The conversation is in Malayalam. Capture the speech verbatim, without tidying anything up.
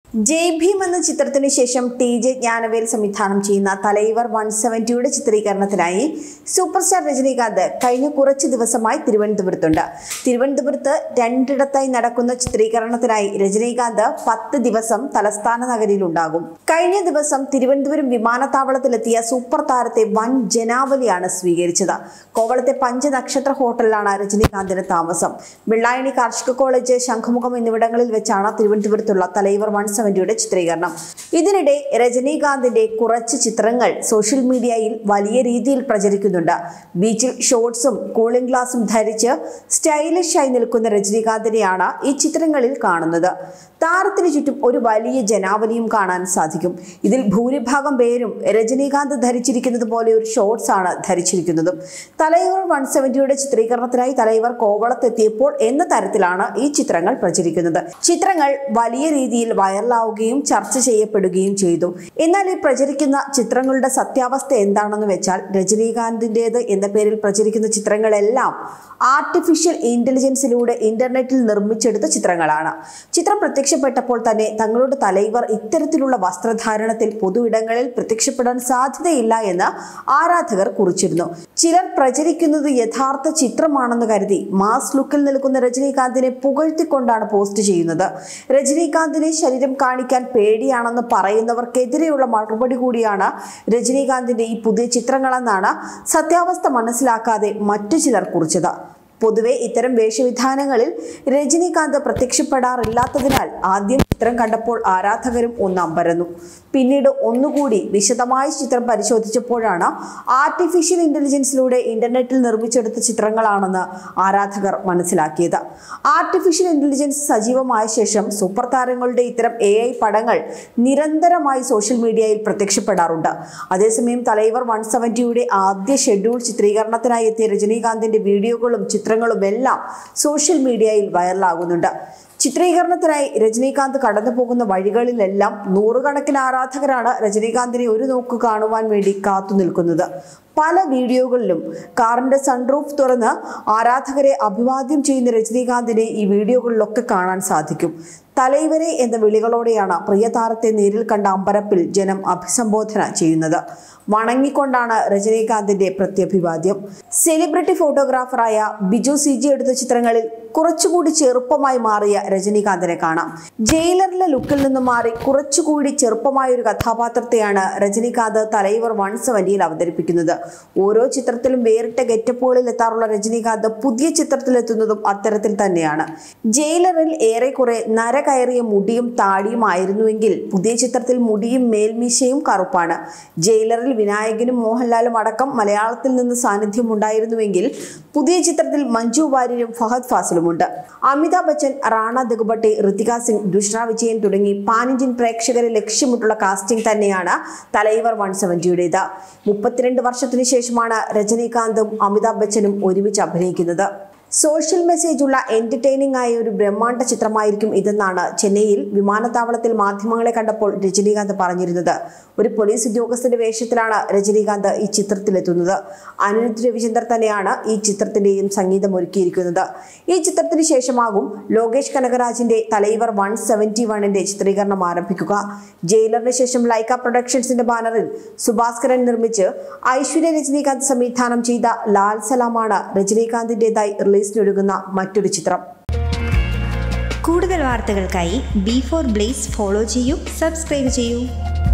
ജയ് ഭീം എന്ന ചിത്രത്തിനു ശേഷം ടി ജെ ജ്ഞാനവേൽ സംവിധാനം ചെയ്യുന്ന തലൈവർ വൺ സെവന്റിയുടെ ചിത്രീകരണത്തിനായി സൂപ്പർ സ്റ്റാർ രജനീകാന്ത് കഴിഞ്ഞ കുറച്ച് ദിവസമായി തിരുവനന്തപുരത്തുണ്ട്. തിരുവനന്തപുരത്ത് രണ്ടിടത്തായി നടക്കുന്ന ചിത്രീകരണത്തിനായി രജനീകാന്ത് പത്ത് ദിവസം തലസ്ഥാന നഗരിയിലുണ്ടാകും. കഴിഞ്ഞ ദിവസം തിരുവനന്തപുരം വിമാനത്താവളത്തിലെത്തിയ സൂപ്പർ താരത്തെ വൻ ജനാവലിയാണ് സ്വീകരിച്ചത്. കോവളത്തെ പഞ്ചനക്ഷത്ര ഹോട്ടലിലാണ് രജനീകാന്തിന്റെ താമസം. വെള്ളായണി കാർഷിക കോളേജ്, ശംഖുമുഖം എന്നിവിടങ്ങളിൽ വെച്ചാണ് തിരുവനന്തപുരത്തുള്ള തലൈവർ വൺ സെവന്റിയുടെ ചിത്രീകരണം. ഇതിനിടെ രജനീകാന്തിന്റെ കുറച്ച് ചിത്രങ്ങൾ സോഷ്യൽ മീഡിയയിൽ വലിയ രീതിയിൽ പ്രചരിക്കുന്നുണ്ട്. ബീച്ചിൽ ഷോർട്സും കൂളിംഗ് ഗ്ലാസും ധരിച്ച് സ്റ്റൈലിഷ് ആയി നിൽക്കുന്ന രജനീകാന്തിനെയാണ് ഈ ചിത്രങ്ങളിൽ കാണുന്നത്. താരത്തിന് ചുറ്റും ഒരു വലിയ ജനാവലിയും കാണാൻ സാധിക്കും. ഇതിൽ ഭൂരിഭാഗം പേരും രജനീകാന്ത് ധരിച്ചിരിക്കുന്നത് പോലെ ഒരു ഷോർട്സ് ആണ് ധരിച്ചിരിക്കുന്നത്. തലൈവർ വൺ സെവന്റിയുടെ ചിത്രീകരണത്തിനായി തലൈവർ കോവളത്തെത്തിയപ്പോൾ എന്ന തരത്തിലാണ് ഈ ചിത്രങ്ങൾ പ്രചരിക്കുന്നത്. ചിത്രങ്ങൾ വലിയ രീതിയിൽ വൈറലാവുകയും ചർച്ച ചെയ്യപ്പെടുകയും ചെയ്തു. എന്നാൽ ഈ പ്രചരിക്കുന്ന ചിത്രങ്ങളുടെ സത്യാവസ്ഥ എന്താണെന്ന് വെച്ചാൽ രജനീകാന്തിൻ്റെത് എന്ന പേരിൽ പ്രചരിക്കുന്ന ചിത്രങ്ങളെല്ലാം ആർട്ടിഫിഷ്യൽ ഇന്റലിജൻസിലൂടെ ഇന്റർനെറ്റിൽ നിർമ്മിച്ചെടുത്ത ചിത്രങ്ങളാണ്. ചിത്രം പ്രത്യക്ഷപ്പെട്ടപ്പോൾ തന്നെ തങ്ങളുടെ തലൈവർ ഇത്തരത്തിലുള്ള വസ്ത്രധാരണത്തിൽ പൊതു ഇടങ്ങളിൽ പ്രത്യക്ഷപ്പെടാൻ സാധ്യതയില്ല എന്ന് ആരാധകർ കുറിച്ചിരുന്നു. ചിലർ പ്രചരിക്കുന്നത് യഥാർത്ഥ ചിത്രമാണെന്ന് കരുതി മാസ് ലുക്കിൽ നിൽക്കുന്ന രജനീകാന്തിനെ പുകഴ്ത്തിക്കൊണ്ടാണ് പോസ്റ്റ് ചെയ്യുന്നത്. രജനീകാന്തിനെ ശരീരം കാണിക്കാൻ പേടിയാണെന്ന് പറയുന്നവർക്കെതിരെയുള്ള മറുപടി കൂടിയാണ് രജനീകാന്തിന്റെ ഈ പുതിയ ചിത്രങ്ങളെന്നാണ് സത്യാവസ്ഥ മനസ്സിലാക്കാതെ മറ്റു ചിലർ കുറിച്ചത്. പൊതുവെ ഇത്തരം വേഷവിധാനങ്ങളിൽ രജനീകാന്ത് പ്രത്യക്ഷപ്പെടാറില്ലാത്തതിനാൽ ആദ്യം ചിത്രം കണ്ടപ്പോൾ ആരാധകരും ഒന്നമ്പരന്നു. പിന്നീട് ഒന്നുകൂടി വിശദമായി ചിത്രം പരിശോധിച്ചപ്പോഴാണ് ആർട്ടിഫിഷ്യൽ ഇന്റലിജൻസിലൂടെ ഇന്റർനെറ്റിൽ നിർമ്മിച്ചെടുത്ത ചിത്രങ്ങളാണെന്ന് ആരാധകർ മനസ്സിലാക്കിയത്. ആർട്ടിഫിഷ്യൽ ഇന്റലിജൻസ് സജീവമായ ശേഷം സൂപ്പർ താരങ്ങളുടെ ഇത്തരം എ ഐ പടങ്ങൾ നിരന്തരമായി സോഷ്യൽ മീഡിയയിൽ പ്രത്യക്ഷപ്പെടാറുണ്ട്. അതേസമയം തലൈവർ വൺ സെവന്റിയുടെ ആദ്യ ഷെഡ്യൂൾ ചിത്രീകരണത്തിനായി എത്തിയ രജനീകാന്തിന്റെ വീഡിയോകളും ചിത്രങ്ങളും എല്ലാം സോഷ്യൽ മീഡിയയിൽ വൈറലാകുന്നുണ്ട്. ചിത്രീകരണത്തിനായി രജനീകാന്ത് കടന്നു പോകുന്ന വഴികളിലെല്ലാം നൂറുകണക്കിന് ആരാധകരാണ് രജനീകാന്തിനെ ഒരു നോക്ക് കാണുവാൻ വേണ്ടി കാത്തു നിൽക്കുന്നത്. പല വീഡിയോകളിലും കാറിന്റെ സൺറൂഫ് തുറന്ന് ആരാധകരെ അഭിവാദ്യം ചെയ്യുന്ന രജനീകാന്തിനെ ഈ വീഡിയോകളിലൊക്കെ കാണാൻ സാധിക്കും. തലൈവരെ എന്ന വിളികളോടെയാണ് പ്രിയ താരത്തെ നേരിൽ കണ്ട അമ്പരപ്പിൽ ജനം അഭിസംബോധന ചെയ്യുന്നത്. വണങ്ങിക്കൊണ്ടാണ് രജനീകാന്തിന്റെ പ്രത്യഭിവാദ്യം. സെലിബ്രിറ്റി ഫോട്ടോഗ്രാഫറായ ബിജു സി ജി എടുത്ത ചിത്രങ്ങളിൽ കുറച്ചുകൂടി ചെറുപ്പമായി മാറിയ രജനീകാന്തിനെ കാണാം. ജയിലറിലെ ലുക്കിൽ നിന്ന് മാറി കുറച്ചുകൂടി ചെറുപ്പമായ ഒരു കഥാപാത്രത്തെയാണ് രജനീകാന്ത് തലൈവർ വൺ സെവന്റിയിൽ അവതരിപ്പിക്കുന്നത്. ഓരോ ചിത്രത്തിലും വേറിട്ട ഗെറ്റപ്പുകളിൽ എത്താറുള്ള രജനീകാന്ത് പുതിയ ചിത്രത്തിലെത്തുന്നതും അത്തരത്തിൽ തന്നെയാണ്. ജയിലറിൽ ഏറെക്കുറെ നര കയറിയ മുടിയും താടിയും ആയിരുന്നുവെങ്കിൽ പുതിയ ചിത്രത്തിൽ മുടിയും മേൽമീശയും കറുപ്പാണ്. ജയിലറിൽ വിനായകനും മോഹൻലാലും അടക്കം മലയാളത്തിൽ നിന്ന് സാന്നിധ്യം ഉണ്ടായിരുന്നുവെങ്കിൽ പുതിയ ചിത്രത്തിൽ മഞ്ജു വാര്യരും ഫഹദ് ഫാസിലുമുണ്ട്. അമിതാഭ് ബച്ചൻ, റാണ ദഗുബട്ടെ, ഋതിക സിംഗ്, ദുഷ്ണ വിജയൻ തുടങ്ങി പാൻ ഇന്ത്യൻ പ്രേക്ഷകരെ ലക്ഷ്യമിട്ടുള്ള കാസ്റ്റിംഗ് തന്നെയാണ് തലൈവർ വൺ സെവന്റിയുടേത്. മുപ്പത്തിരണ്ട് വർഷത്തിനു ശേഷമാണ് രജനീകാന്തും അമിതാഭ് ബച്ചനും ഒരുമിച്ച് അഭിനയിക്കുന്നത്. സോഷ്യൽ മെസ്സേജ് ഉള്ള എന്റർടൈനിങ് ആയ ഒരു ബ്രഹ്മാണ്ഡ ചിത്രമായിരിക്കും ഇതെന്നാണ് ചെന്നൈയിൽ വിമാനത്താവളത്തിൽ മാധ്യമങ്ങളെ കണ്ടപ്പോൾ രജനീകാന്ത് പറഞ്ഞിരുന്നത്. ഒരു പോലീസ് ഉദ്യോഗസ്ഥന്റെ വേഷത്തിലാണ് രജനീകാന്ത് ഈ ചിത്രത്തിലെത്തുന്നത്. അനിരുദ്ധ് രവിചന്ദർ തന്നെയാണ് ഈ ചിത്രത്തിന്റെയും സംഗീതം ഒരുക്കിയിരിക്കുന്നത്. ഈ ചിത്രത്തിന് ശേഷമാകും ലോകേഷ് കനകരാജിന്റെ തലൈവർ വൺ സെവന്റി വണ്ണിന്റെ ചിത്രീകരണം ആരംഭിക്കുക. ജയിലറിന് ശേഷം ലൈക്ക പ്രൊഡക്ഷൻസിന്റെ ബാനറിൽ സുഭാസ്കരൻ നിർമ്മിച്ച് ഐശ്വര്യ രജനീകാന്ത് സംവിധാനം ചെയ്ത ലാൽ സലാമാണ് രജനീകാന്തിന്റേതായി റിലീസിനൊരുങ്ങുന്ന മറ്റൊരു ചിത്രം. കൂടുതൽ വാർത്തകൾക്കായി ബി ഫോർ ബ്ലേസ് ഫോളോ ചെയ്യൂ, സബ്സ്ക്രൈബ് ചെയ്യൂ.